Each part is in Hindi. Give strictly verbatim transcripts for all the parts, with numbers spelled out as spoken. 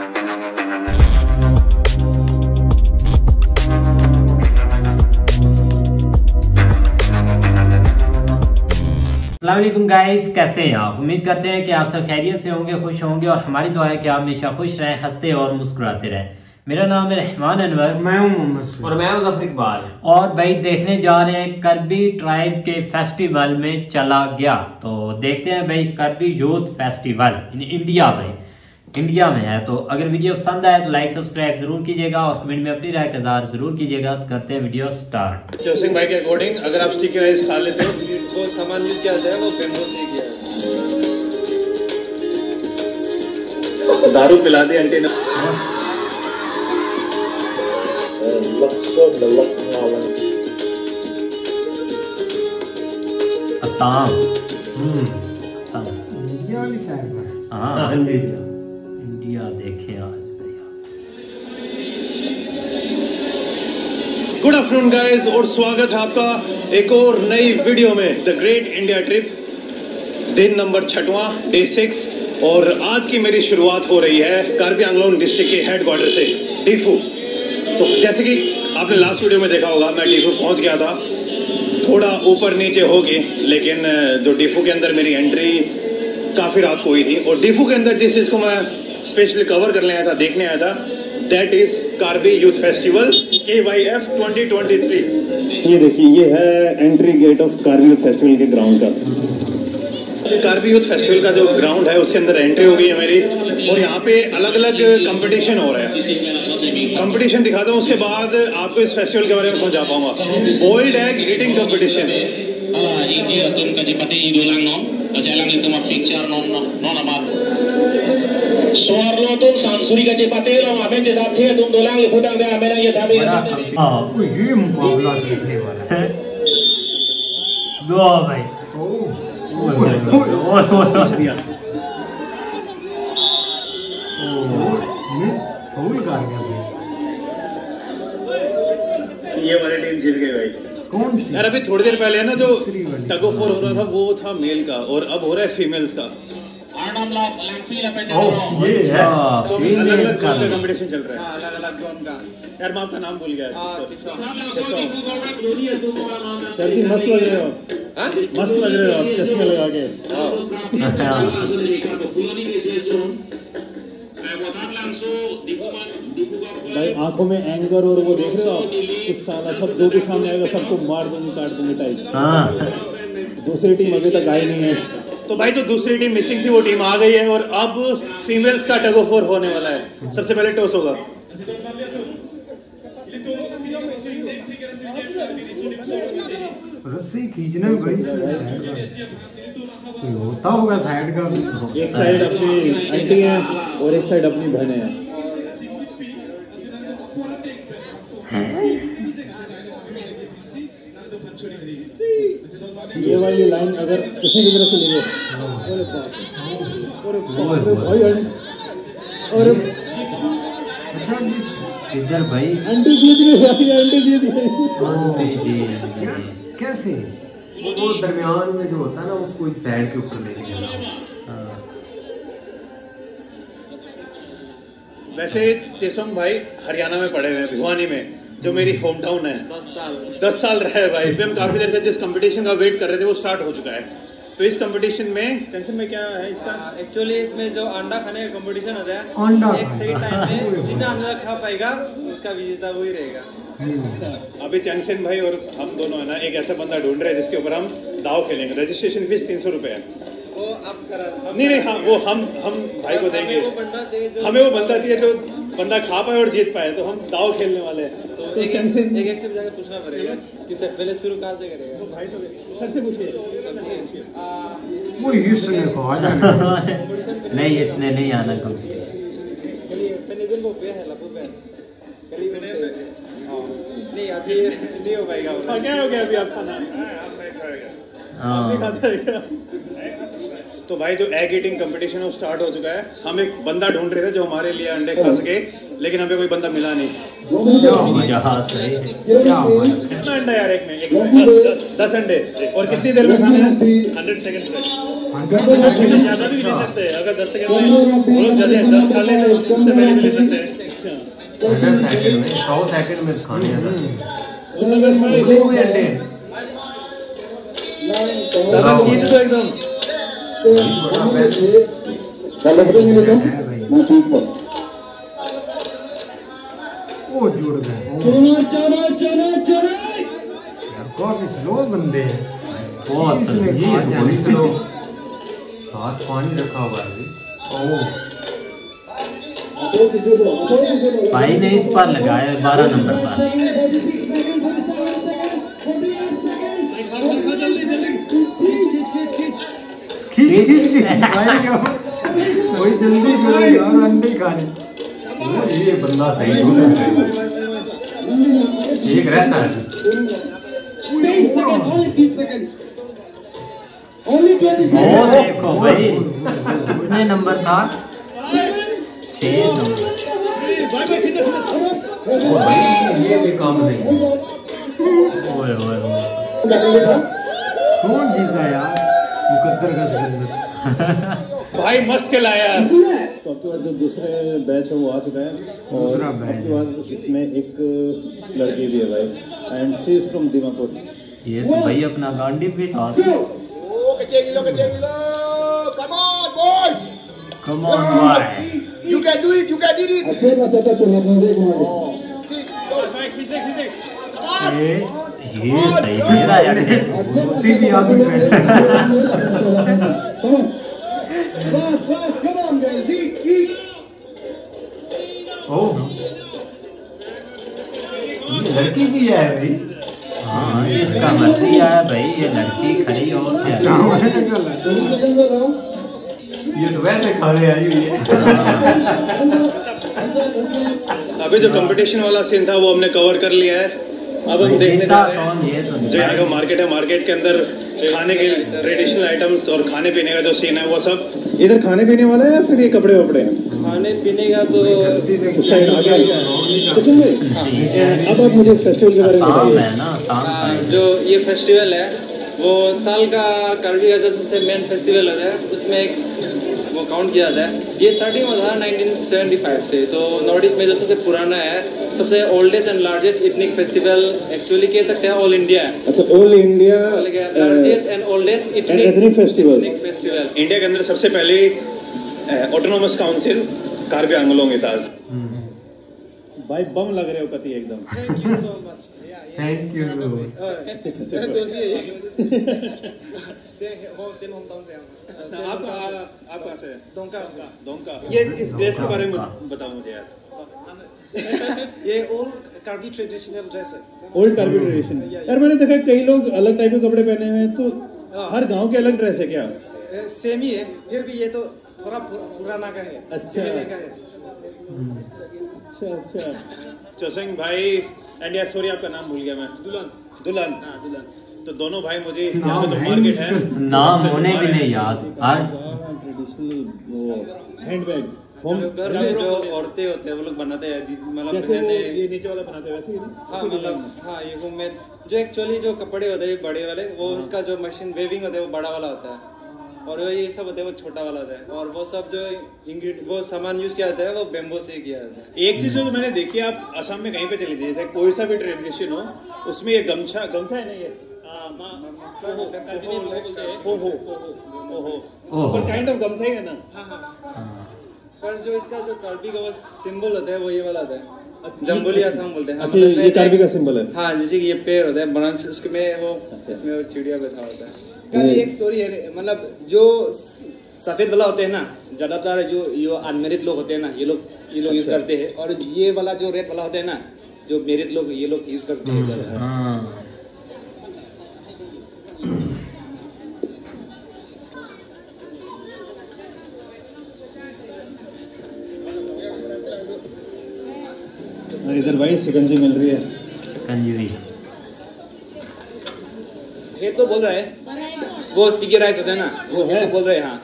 अस्सलामुअलैकुम गाइस, कैसे हैं आप? उम्मीद करते हैं कि आप सब खैरियत से होंगे, खुश होंगे और हमारी दुआ है कि आप हमेशा खुश रहें, हंसते और मुस्कुराते रहें। मेरा नाम है रहमान अनवर, मैं हूं मोहम्मद और मैं हूं जफर इकबाल। और भाई देखने जा रहे हैं करबी ट्राइब के फेस्टिवल में चला गया। तो देखते हैं भाई Karbi youth festival in India में इंडिया में है। तो अगर वीडियो पसंद आए तो लाइक सब्सक्राइब जरूर कीजिएगा और कमेंट में अपनी राय का इज़हार जरूर कीजिएगा। तो करते हैं वीडियो स्टार्ट। जोसिंग भाई के अकॉर्डिंग अगर आप स्टिकी राइस खा लेते हो वो सामान यूज किया जाए वो बेम्बो से किया है। दारू पिला दी आंटी ने। असम हम्म असम इंडिया वाली साइड में। हाँ हाँ जी जी इंडिया देखे आज भैया। गुड आफ्टरनून गाइस और स्वागत है आपका एक और नई वीडियो में द ग्रेट इंडिया ट्रिप दिन नंबर छठवां डे सिक्स। और आज की मेरी शुरुआत हो रही है कार्बी आंगलोंग डिस्ट्रिक्ट के हेडक्वार्टर से डीफू। तो जैसे कि आपने लास्ट वीडियो में देखा होगा मैं डीफू पहुंच गया था, थोड़ा ऊपर नीचे हो गए, लेकिन जो डीफू के अंदर मेरी एंट्री काफी रात को हुई थी। और डीफू के अंदर जिस चीज को मैं स्पेशली कवर करने आया था, देखने आया था, that is Karbi youth festival के Y F twenty twenty three. ये देखिए, ये है entry gate of Karbi youth festival के ग्राउंड का। कार्बी यूथ फेस्टिवल का जो ग्राउंड है उसके अंदर एंट्री हो गई है मेरी। और यहाँ पे अलग अलग कंपटीशन हो रहा है, कंपटीशन दिखाता हूँ, उसके बाद आपको इस फेस्टिवल के बारे में समझा पाऊंगा। Boiled egg eating competition. Soarlotum sansuri ka patelo amen je dathe tum dolang likhutang de amena ye thabe हाँ वो ये मुकाबला देखने वाला है। दुआ भाई फूल कर गया भाई। ये वाली टीम जीत गई भाई। कौन सी यार? अभी थोड़ी देर पहले ना जो दूसरी वाली। टग ऑफ वॉर हो रहा था वो था मेल का, और अब हो रहा है फीमेल्स का। Adam la lampi la pende ओह ये है तो अलग अलग फीमेल्स का जोन का कंपटीशन चल रहा है। अलग अलग जोन का। यार मैं आपका नाम भूल गया। सर जी मस्त लग रहे हो, मस्त लग रहे हो आप चश्मे लगा के। भाई आंखों में एंगर और वो देख रहे हो आप, इस साला सब जो भी सामने आएगा सबको मार दूंगी, काट दूंगी टाइप। हाँ दूसरी टीम अभी तक आई नहीं है। तो भाई जो दूसरी टीम मिसिंग थी वो टीम आ गई है और अब फीमेल्स का टग ऑफ वॉर होने वाला है। सबसे पहले टॉस होगा। रस्सी खींचना है भाई साइड का कोई होता होगा साइड का। एक साइड अपनी आंटी है और एक साइड अपनी बहनें हैं। ये वाली लाइन अगर किसी की तरफ से ले और अच्छा जिस इधर भाई आंटी जीत गई, आंटी जीत गई। आंटी जी आंटी यार जी। कैसे वो दरमियान में जो होता है ना उसको इस साइड के ऊपर लेके जाना। हाँ। वैसे चेसोंग भाई हरियाणा में पड़े हुए हैं, भिवानी में, जो मेरी होम टाउन है। दस साल दस साल रहे भाई। फिर हम काफी देर से जिस कंपटीशन का वेट कर रहे थे वो स्टार्ट हो चुका है। तो इस कंपटीशन में टेंशन में क्या है इसका? एक्चुअली इसमें जो अंडा खाने का कंपटीशन होता है, अंडा एक सही टाइम में जितना अंडा खा पाएगा उसका विजेता वही रहेगा। अभी चैंगसेन भाई और हम दोनों है ना एक ऐसा बंदा ढूंढ रहे हैं जिसके ऊपर हम दाव खेलेंगे। रजिस्ट्रेशन फीस तीन सौ रुपए है। वो आप करा हम नहीं नहीं हाँ वो हम हम भाई को देंगे। हमें वो बंदा चाहिए जो हमें वो बंदा चाहिए जो बंदा खा पाए और जीत पाए। तो हम दाव खेलने वाले हैं। तो तो एक चैंगसेन एक एक से जाकर पूछना पड़ेगा कि सर पहले शुरू कहाँ से करेगा। भाई तो सर से पूछिए। वो इसने को आ जाना नहीं इसने नहीं आना कंपटीशन। पेनिदुल को पे है लपू पे कली पे नहीं अभी नहीं हो पाएगा। क्या हो गया अभी आप खाना? हाँ तो भाई जो एग ईटिंग कंपटीशन वो स्टार्ट हो चुका है। हम एक बंदा ढूंढ रहे थे जो हमारे लिए अंडे खा सके, लेकिन हमें कोई बंदा मिला नहीं। जहाज है कितना अंडा यार एक में? एक में दस, दस अंडे। और कितनी देर में खाने हैं? हंड्रेड सेकेंड्स में। ज्यादा भी ले सकते हैं, अगर दस सेकंड में वो लोग जल्दी दस खा लेते हैं उससे पहले भी ले सकते हैं। हंड्रेड सेकंड में सौ सेकंड में खाने हैं दस अंडे। दादा खींच दो एकदम। वो जुड़ गए काफी स्लो बंदे हैं। बहुत इसमें ये ये तो तो बड़ी स्लो। साथ पानी रखा हुआ है ओ भाई ने इस पर लगाया बारह नंबर पर। कोई जल्दी करो यार अंडे खाने। ये बंदा सही हो सकता है। एक रहता है वो देखो भाई कितने नंबर था, छह नंबर। ओ भाई ये भी काम नहीं। ओए ओए ओए कौन जीता यार मुकद्दर का सिकंदर। भाई मस्त खिलाया यार। तो आपके बाद जो दूसरे बैच है वो आ चुका है और दूसरा बैच आपके बाद इसमें एक लड़की भी है भाई and she is from Dimapur. ये तो भाई अपना गांडी भी साथ। Come on, boys! Come on भाई, You can do it. You can do it. ये ये सही मेरा यार। मोती भी आदमी ओह ये लड़की भी है भाई। हाँ इसका मर्जी है भाई, ये लड़की खड़ी और क्या। ये तो वैसे खाने आई हुई है। अभी जो कंपटीशन वाला सीन था वो हमने कवर कर लिया है। अब हम देखने जा रहे हैं कौन, ये तो जो यहाँ का मार्केट है, मार्केट के अंदर खाने के ट्रेडिशनल आइटम्स और खाने पीने का जो सीन है वो सब। इधर खाने पीने वाला है या फिर ये कपड़े वपड़े हैं? खाने पीने का तो उस साइड आ गया। सचिन भाई अब आप मुझे इस फेस्टिवल के बारे में शाम बताइए। है ना, शाम साइड। जो ये फेस्टिवल है वो साल का कार्बी का जो सबसे मेन फेस्टिवल होता है उसमें एक वो काउंट किया जाता है। ये स्टार्टिंग हुआ था नाइनटीन सेवेंटी फाइव से, तो नॉर्थ ईस्ट में जो सबसे पुराना है, सबसे oldest and largest ethnic festival actually कह सकते हैं ऑल इंडिया है। अच्छा, all India largest and oldest ethnic festival festival India के अंदर सबसे पहले ऑटोनोमस काउंसिल कार्बी आंगलोंग था। भाई बम लग रहे हो कति एकदम। Thank you so much. Thank you. आप आप कहाँ से हैं? दोंका दोंका। ये इस ड्रेस के बारे में बताओ मुझे यार। ये ओल्ड कार्बी ट्रेडिशनल ड्रेस है। Old Karbi tradition. यार मैंने देखा कई लोग अलग टाइप के कपड़े पहने हुए हैं, तो हर गांव के अलग ड्रेस है क्या? सेम ही है, फिर भी ये तो थोड़ा पुराना का है। अच्छा। पहले का है। अच्छा अच्छा। चौसिंग भाई एंड यार सॉरी आपका नाम भूल गया मैं। दुल्हन। दुल्हन। हाँ दुल्हन। तो दोनों भाई मुझे यहाँ पे जो मार्केट है नाम होने भी नहीं याद। आज ट्रेडिशनल वो हैंडबैग जो घर में जो औरतें होते हैं वो लोग बनाते हैं, मतलब जैसे वो पहले- ये नीचे वाला बनाते हैं वैसे ही ना? हाँ मतलब हाँ ये वो में जो एक्चुअली जो कपड़े होते हैं बड़े वाले, वो उसका जो मशीन वेविंग होता है वो बड़ा वाला होता है, और वो ये सब होता है वो छोटा वाला होता है, और वो सब जो इंग्रेडिएंट वो सामान यूज किया जाता है वो बेम्बो से किया जाता है। एक चीज जो मैंने देखी है, आप असम में कहीं पे चली जाइए, जैसे कोई सा भी ट्रेडिशन हो, उसमें ये गमछा गमछा है ना, ये हो हो हो पर काइंड ऑफ गमछा ही है ना। हाँ हाँ पर जो इसका जो कार्बी का वो सिंबल होता है वो ये वाला होता है, जम्बुली असम बोलते हैं। अच्छा, ये कार्बी का सिंबल है। हाँ जैसे कि ये पेड़ होता है बनाना, उसमें वो इसमें वो चिड़िया बैठा होता है। कार्बी एक स्टोरी है, मतलब जो सफेद वाला होते हैं ना, ज्यादातर जो जो अनमेरिड लोग होते हैं ना, ये लोग ये लोग यूज करते हैं, और ये वाला जो रेड वाला होता है ना, जो मेरिड लोग ये लोग यूज करते हैं। हाँ इधर भाई शिकंजी मिल रही है। कंजरी ये तो बोल रहा है वो स्टिकी राइस होता है ना, वो है बोल रहे हैं। हाँ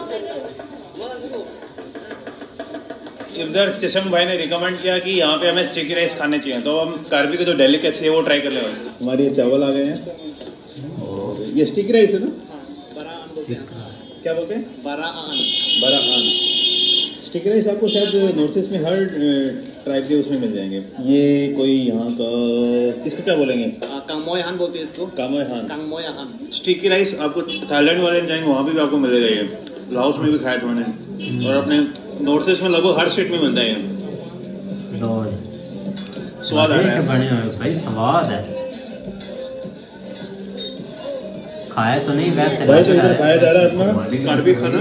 इधर चशम भाई ने रिकमेंड किया कि यहाँ पे हमें स्टिकी राइस खाने चाहिए, तो हम कार्बी के जो डेलिकेसी है वो ट्राई कर ले। हमारे ये चावल आ गए हैं, ये स्टिकी राइस है ना। क्या बोलते हैं? बराआन। बराआन। स्टिकी राइस आपको शायद नॉर्थ ईस्ट में हर ट्राइब के उसमें मिल जाएंगे। ये कोई यहाँ का, इसको क्या बोलेंगे? कांगमोय हान बोलते हैं इसको। कांगमोय हान। कांगमोय हान। स्टिकी राइस आपको थाईलैंड वाले जाएंगे वहाँ भी आपको मिलेगा ये। लाओस में भी खाया था मैंने, और अपने नॉर्थ ईस्ट में लगभग हर स्टेट में मिलता है ये। स्वाद आ रहा है भाई, स्वाद है। खाया तो नहीं वैसे भाई, तो इधर खाया जा रहा है अपना कार्बी खाना,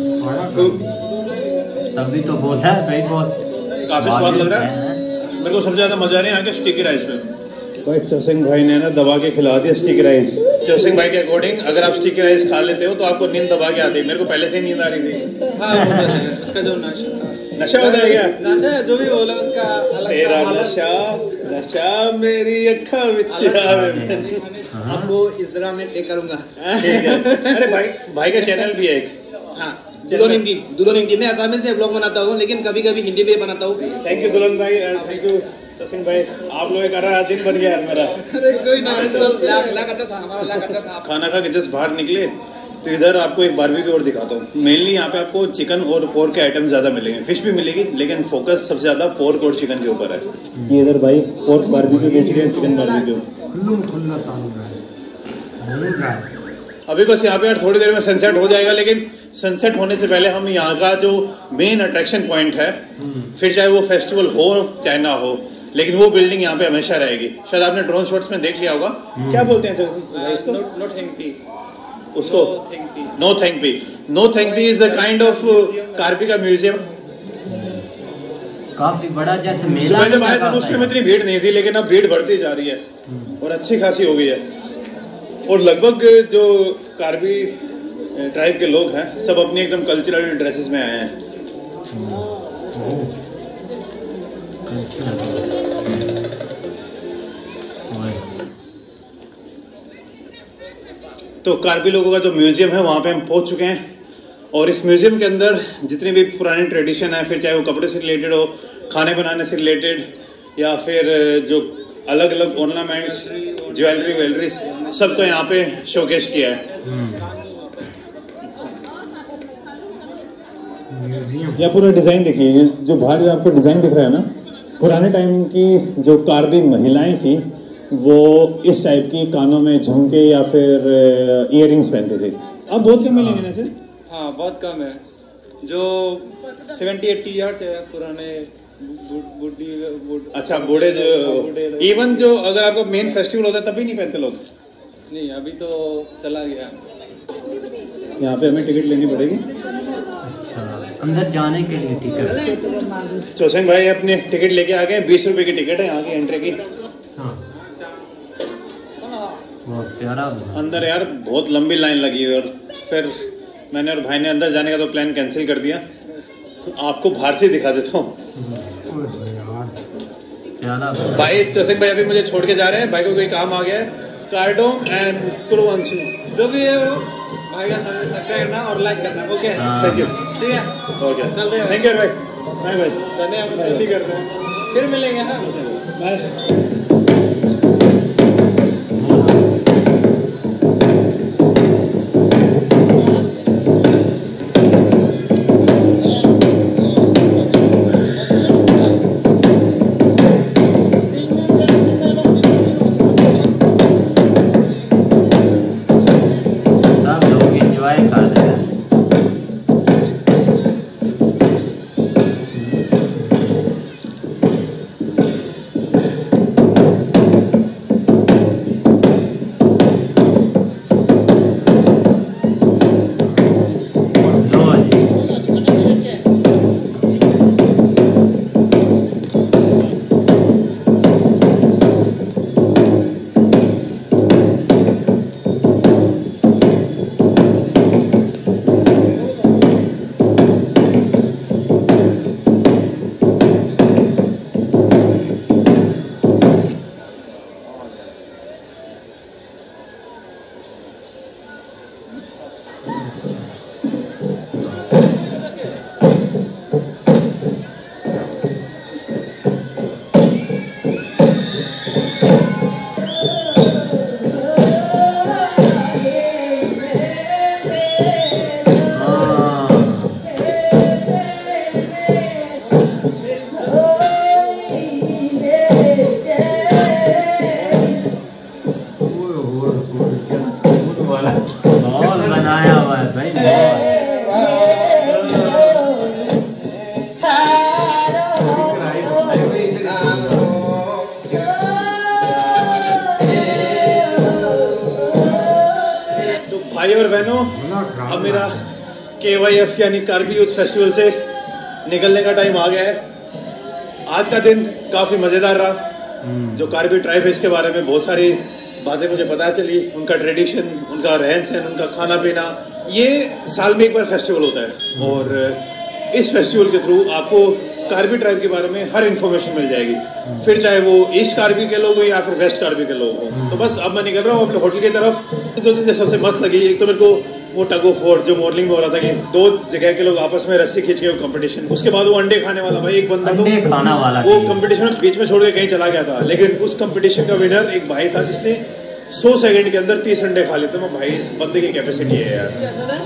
तभी तो बोल रहा है भाई बॉस, काफी स्वाद लग रहा है। मेरे को सबसे ज्यादा मजा आ रहा है यहाँ के स्टिकी राइस में। भाई चौसिंग भाई ने ना दबा के खिला दिया स्टिकी राइस। चौसिंग भाई के अकॉर्डिंग अगर आप स्टिकी राइस खा लेते हो तो आपको नींद दबा के आती है। मेरे को पहले से ही नींद आ रही थी। हाँ, वो तो है। उसका जो नशा नशा होता है क्या? नशा जो भी बोला उसका अलग तेरा सा हालत- नशा नशा मेरी अखा विच आवे। आपको इजरा में पे करूंगा। ठीक है। अरे भाई भाई का चैनल भी है एक। हाँ, दुल्हन हिंदी। दुल्हन हिंदी में आसामी से ब्लॉग बनाता हूँ, लेकिन कभी कभी हिंदी में बनाता हूँ। थैंक यू दुल्हन भाई, थैंक यू चौसिंग भाई। आप लोग का रहा दिन बन गया यार मेरा। अरे कोई ना, तो लाख लाख अच्छा था हमारा, लाख अच्छा था। खाना खा के जस्ट बाहर निकले तो इधर आपको एक बारबेक्यू और दिखाता हूँ। मेनली यहाँ पे आपको चिकन और पोर्क के आइटम ज्यादा मिलेंगे, फिश भी मिलेगी, लेकिन फोकस सबसे ज्यादा पोर्क और चिकन के ऊपर है। ये इधर भाई पोर्क बारबेक्यू बेच रहे हैं, चिकन बारबेक्यू। अभी बस यहाँ पे यार थोड़ी देर में सनसेट हो जाएगा, लेकिन सनसेट होने से पहले हम यहाँ का जो मेन अट्रैक्शन पॉइंट है, फिर चाहे वो फेस्टिवल हो चाहे ना हो, लेकिन वो बिल्डिंग यहाँ पे हमेशा रहेगी। शायद आपने ड्रोन शॉट्स में देख लिया होगा। क्या बोलते हैं सर इसको? नो थैंक यू उसको नो थैंक पी। नो थैंक पी is a kind of Karbi का म्यूजियम। काफी बड़ा जैसे मेला। सुबह जब आए थे उस टाइम इतनी भीड़ नहीं थी, लेकिन अब भीड़ बढ़ती जा रही है और अच्छी खासी हो गई है। और लगभग जो कार्बी ट्राइब के लोग हैं सब अपनी एकदम कल्चरल ड्रेसेस में आए हैं। तो कार्बी लोगों का जो म्यूजियम है वहां पे हम पहुंच चुके हैं, और इस म्यूजियम के अंदर जितने भी पुराने ट्रेडिशन है, फिर चाहे वो कपड़े से रिलेटेड हो, खाने बनाने से रिलेटेड, या फिर जो अलग अलग ऑर्नामेंट्स, ज्वेलरी वेलरी, सबको यहाँ पे शोकेस किया है। यह पूरा डिजाइन देखिए, जो बाहर आपको डिजाइन दिख रहा है ना, पुराने टाइम की जो कार्बी महिलाएं थी वो इस टाइप की कानों में झुमके या फिर इयररिंग्स पहनते थे। अब बहुत कम मिलेंगे ना सर? हाँ, बहुत कम है। जो सेवेंटी एट्टी ईयर्स है पुराने बुढ़ी बुढ़ अच्छा, बूढ़े जो इवन जो अगर आपका मेन फेस्टिवल होता है तभी नहीं पहनते लोग? नहीं, अभी तो चला गया। यहाँ पे हमें टिकट लेनी पड़ेगी। अच्छा, अंदर जाने के लिए टिकट। चौसिंग भाई अपने टिकट लेके आ गए। बीस रुपए की टिकट है यहाँ की एंट्री की। हाँ, बहुत प्यारा। अंदर यार बहुत लंबी लाइन लगी हुई, और फिर मैंने और भाई ने अंदर जाने का तो प्लान कैंसिल कर दिया। आपको बाहर से दिखा देता हूँ। भाई चौसिंग भाई अभी मुझे छोड़ के जा रहे हैं, भाई को कोई काम आ गया है। कार्डो एंड कुरुवंशु जो भी है वो भाई का सामने सब्सक्राइब करना और लाइक करना। Okay, thank you. ठीक है, ओके, चलते हैं। थैंक यू भाई। Bye bye. चलते हैं, हम जल्दी करते हैं, फिर मिलेंगे। हाँ, बाय। और बहनों, अब मेरा के वाई एफ यानी कार्बी यूथ फेस्टिवल से निकलने का टाइम आ गया है। आज का दिन काफी मजेदार रहा। जो कार्बी ट्राइब है इसके बारे में बहुत सारी बातें मुझे पता चली, उनका ट्रेडिशन, उनका रहन सहन, उनका खाना पीना। ये साल में एक बार फेस्टिवल होता है और इस फेस्टिवल के थ्रू आपको कार्बी ट्राइब के बारे में हर इन्फॉर्मेशन मिल जाएगी, फिर चाहे वो ईस्ट कार्बी के लोग हो या फिर वेस्ट कार्बी के लोग हो। तो बस अब मैं निकल रहा हूँ अपने होटल की तरफ। जो चीजें सबसे मस्त लगी, एक तो मेरे को वो टग ऑफ वॉर जो मॉडलिंग में हो रहा था कि दो जगह के लोग आपस में रस्सी खींच के कंपटीशन, उसके बाद वो अंडे खाने वाला भाई एक बंदा तो खाना वाला वो कंपटीशन बीच में छोड़ के कहीं चला गया था, लेकिन उस कंपटीशन का विनर एक भाई था जिसने सौ सेकंड के अंदर तीस अंडे खा लेते। मैं भाई इस बंदे की कैपेसिटी है यार।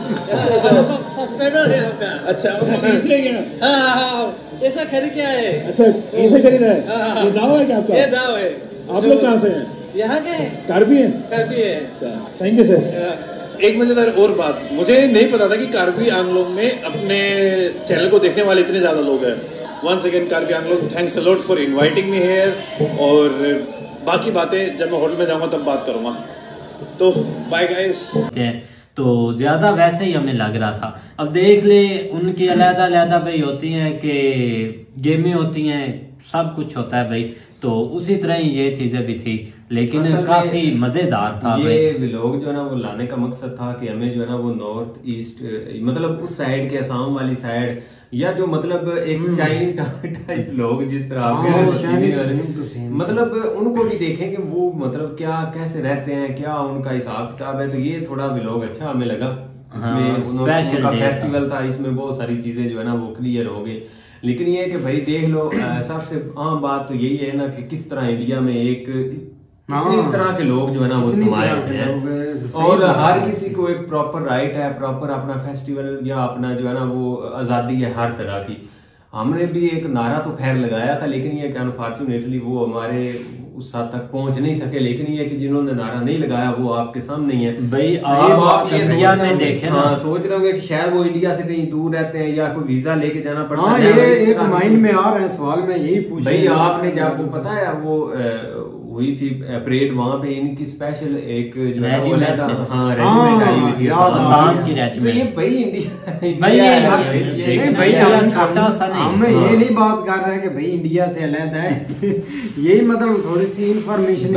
अच्छा तीसरे गया, ऐसा खरीद क्या है? अच्छा ऐसे खरीदा है, ये दाव है क्या आपका? ये दाव है। आप लोग कहाँ से हैं? यहाँ के हैं, कार्बी हैं? कार्बी है। Thank you sir. एक मजेदार और बात, मुझे नहीं पता था कि कार्बी आंगलोंग में अपने चैनल को देखने वाले इतने ज्यादा लोग हैं। Once again Karbi Anglong, thanks a lot for inviting me here. और बाकी बातें जब मैं होटल में जाऊंगा तब बात करूंगा। तो बाय गाइस। तो ज्यादा वैसे ही हमें लग रहा था। अब देख ले, उनकी अलग अलग भाई होती हैं कि गेमें होती हैं, सब कुछ होता है भाई। तो उसी तरह ही ये चीजें भी थी, लेकिन काफी मजेदार था। ये व्लॉग जो है ना वो लाने का मकसद था कि हमें जो है ना वो नॉर्थ ईस्ट मतलब उस साइड के असम वाली साइड, या जो मतलब एक चाइनीज टाइप लोग जिस तरह आपके मतलब उनको भी देखें कि वो मतलब क्या कैसे रहते हैं, क्या उनका हिसाब किताब है। तो ये थोड़ा व्लॉग अच्छा हमें लगा। इसमें उनका फेस्टिवल था, इसमें बहुत सारी चीजें जो है ना वो क्लियर हो गई। लेकिन ये कि भाई देख लो, सबसे आम बात तो यही है ना कि किस तरह इंडिया में एक इतनी तरह के लोग जो है ना वो समाये हैं और हर किसी को एक प्रॉपर राइट है, प्रॉपर अपना फेस्टिवल या अपना जो है ना वो आजादी है हर तरह की। हमने भी एक नारा तो खैर लगाया था, लेकिन ये कि अनफॉर्चुनेटली वो हमारे उस हद तक पहुंच नहीं सके। लेकिन ये कि जिन्होंने नारा नहीं लगाया वो आपके सामने ही है भाई। आप, आप ये इंडिया में देखें ना, सोच रहे होंगे कि शायद वो इंडिया से कहीं दूर रहते हैं या कोई वीजा लेके जाना पड़ता है। ये एक माइंड में आ रहा है सवाल, में यही पूछ भाई आपने क्या आपको पता है वो हुई थी परेड, वहां पे इनकी स्पेशल एक जो है वो हाँ रेजिमेंट आई हुई थी आसाम की रेजिमेंट। तो ये भाई इंडिया भाई ये भाई हम छोटा सा नहीं, हम ये नहीं बात कर रहे हैं कि भाई इंडिया से अलग है। यही मतलब थोड़ी सी इंफॉर्मेशन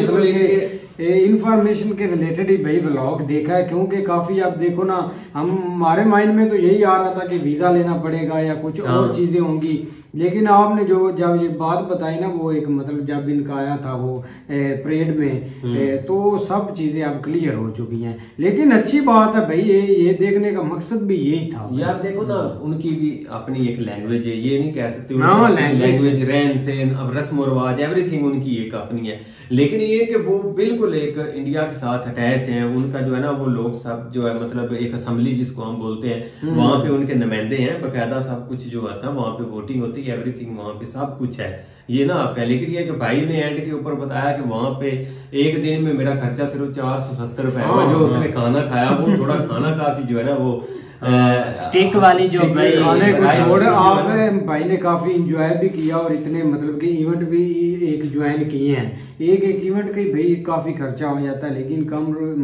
इंफॉर्मेशन के रिलेटेड ही भाई व्लॉग देखा है, क्योंकि काफी आप देखो ना, हम हमारे माइंड में तो यही आ रहा था कि वीजा लेना पड़ेगा या कुछ और चीजें होंगी। लेकिन आपने जो जब ये बात बताई ना, वो एक मतलब जब इनका आया था वो परेड में, ए, तो सब चीजें अब क्लियर हो चुकी हैं। लेकिन अच्छी बात है भाई, ये ये देखने का मकसद भी यही था यार। देखो ना, उनकी भी अपनी एक लैंग्वेज है, ये नहीं कह सकते लैंग्वेज, रहन सहन, अब रस्म रिवाज, एवरीथिंग उनकी एक अपनी है। लेकिन ये कि वो बिल्कुल एक इंडिया के साथ अटैच हैं। उनका जो है ना वो लोग सब जो है मतलब एक असेंबली जिसको हम बोलते हैं, वहां पे उनके नुमाइंदे हैं, बकायदा सब कुछ जो आता है वहां पे वोटिंग होती है, एवरीथिंग वहां पे सब कुछ है। ये ना आपका, लेकिन ये कि भाई ने एंड के ऊपर बताया कि वहां पे एक दिन में मेरा खर्चा सिर्फ चार सौ सत्तर रुपए हुआ। जो उसने खाना खाया वो थोड़ा खाना काफी जो है ना वो स्टिक वाली जो भाई खाने को छोड़ आप भाई ने काफी इंजॉय भी किया और इतने मतलब कि इवेंट भी एक ज्वाइन किए हैं। एक एक इवेंट का भाई काफी खर्चा हो जाता है, लेकिन कम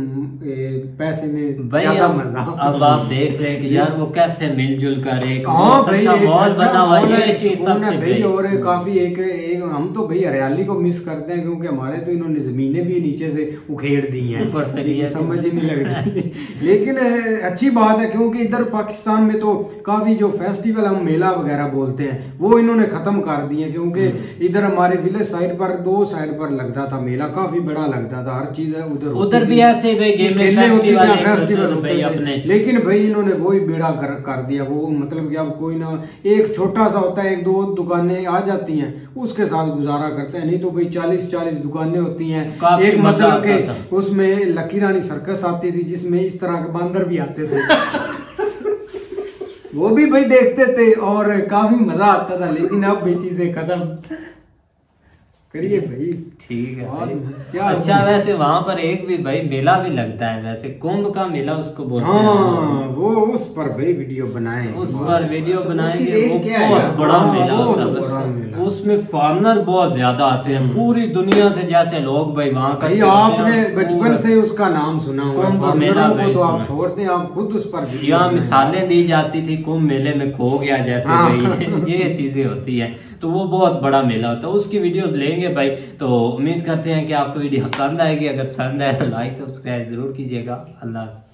पैसे में ज्यादा मजा। अब आप देख रहे हैं कि यार वो कैसे मिलजुल कर एक अच्छा माहौल बना हुआ है भाई। और काफी एक एक हम तो भाई हरियाली को मिस करते हैं, क्योंकि हमारे तो इन्होंने जमीनें भी नीचे से उखेड़ दी हैं, ऊपर से समझ ही नहीं लगती। लेकिन अच्छी बात है, क्योंकि इधर पाकिस्तान में तो काफी जो फेस्टिवल हम मेला वगैरह बोलते हैं वो इन्होंने खत्म कर दिए, क्योंकि इधर हमारे विलेज साइड पर दो साइड पर लगता था मेला, काफी बड़ा लगता था, हर चीज है उधर उधर भी ऐसे फेस्टिवल होते थे। लेकिन भाई इन्होंने वही बेड़ा कर, कर दिया। वो मतलब कि अब कोई ना, एक छोटा सा होता है, एक दो दुकानें आ जाती हैं, उसके साथ गुजारा करते हैं। नहीं तो भाई चालीस चालीस दुकानें होती हैं। एक मतलब के उसमें लकी रानी सर्कस आती थी, जिसमें इस तरह के बंदर भी आते थे। वो भी भाई देखते थे और काफी मजा आता था। लेकिन अब भी चीजें खत्म करिए भाई। ठीक है भाई। क्या अच्छा वैसे वहाँ पर एक भी भाई मेला भी लगता है, वैसे कुंभ का मेला उसको बोलते हैं। हाँ वो उस पर भाई वीडियो बनाए, उस पर वीडियो अच्छा, बनाएंगे। वो क्या है? बहुत बड़ा हाँ, मेला बहुत होता बड़ा है मेला। उसमें फॉरनर बहुत ज्यादा आते हैं पूरी दुनिया से, जैसे लोग भाई वहाँ भाई आपने बचपन से उसका नाम सुना हुआ कुंभ मेला को, तो आप सुना। छोड़ दें, आप खुद उस पर यहाँ मिसालें दी जाती थी, कुंभ मेले में खो गया जैसे हाँ। भाई ये चीजें होती हैं। तो वो बहुत बड़ा मेला होता है, उसकी वीडियोस लेंगे भाई। तो उम्मीद करते हैं कि आपको वीडियो पसंद आएगी। अगर पसंद आए तो लाइक सब्सक्राइब जरूर कीजिएगा। अल्लाह।